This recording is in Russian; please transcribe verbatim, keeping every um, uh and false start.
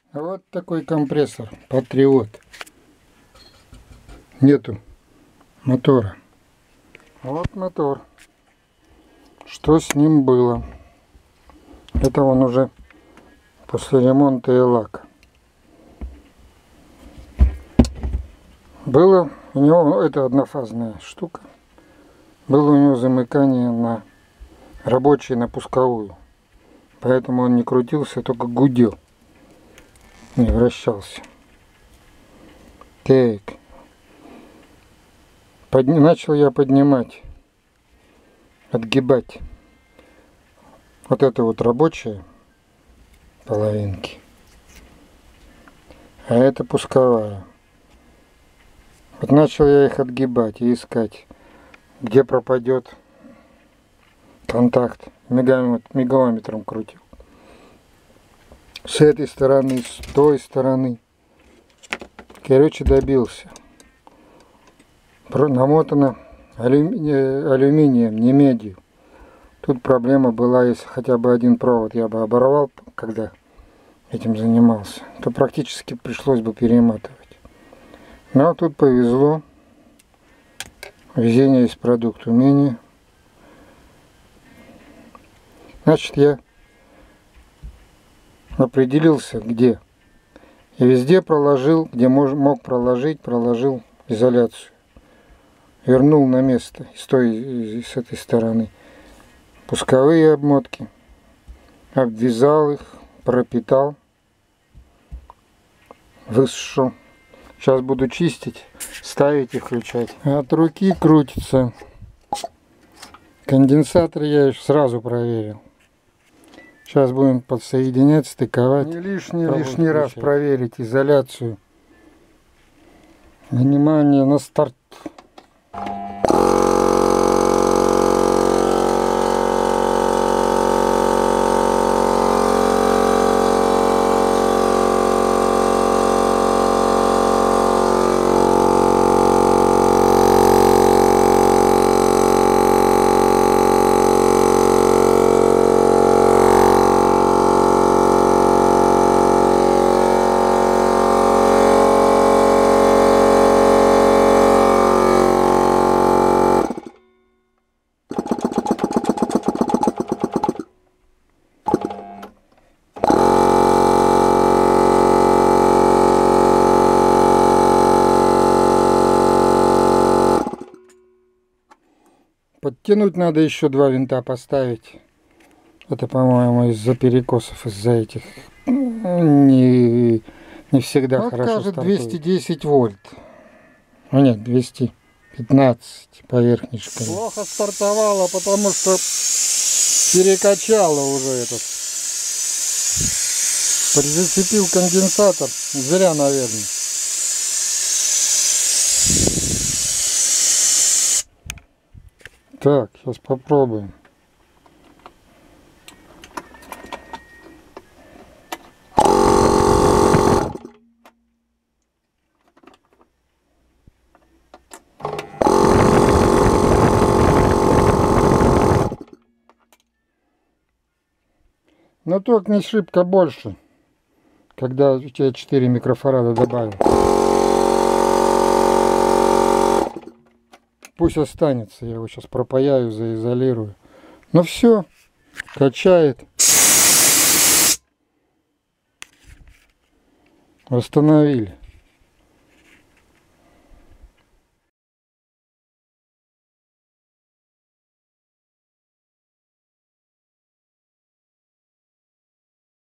Вот такой компрессор Патриот. Нету мотора. Вот мотор. Что с ним было? Это он уже после ремонта и лака. Было у него, это однофазная штука, было у него замыкание на рабочий, на пусковую. Поэтому он не крутился, только гудел. Не вращался. Так. Под... Начал я поднимать, отгибать вот это вот рабочие половинки, а это пусковая. Вот начал я их отгибать и искать, где пропадет контакт. Мегалометром крутил. С этой стороны, с той стороны. Короче, добился. Намотано алюми... алюминием, не медью. Тут проблема была, если хотя бы один провод я бы оборвал, когда этим занимался, то практически пришлось бы перематывать. Но тут повезло. Везение есть продукт умения. Значит, я определился, где. И везде проложил, где мож, мог проложить, проложил изоляцию. Вернул на место с той, с этой стороны пусковые обмотки. Обвязал их, пропитал, высушил. Сейчас буду чистить, ставить и включать. От руки крутится. Конденсатор я сразу проверил. Сейчас будем подсоединять, стыковать. Не лишний, лишний раз проверить изоляцию. Внимание на старт. Подтянуть надо, еще два винта поставить. Это, по-моему, из-за перекосов, из-за этих не, не всегда вот хорошо стартует. двести десять вольт. Ну нет, двести пятнадцать по верхней шкале. Плохо стартовало, потому что перекачало уже этот. Призацепил конденсатор. Зря, наверное. Так, сейчас попробуем. Но ток не шибко больше, когда у тебя четыре микрофарада добавил. Пусть останется, я его сейчас пропаяю, заизолирую. Ну все, качает. Восстановили.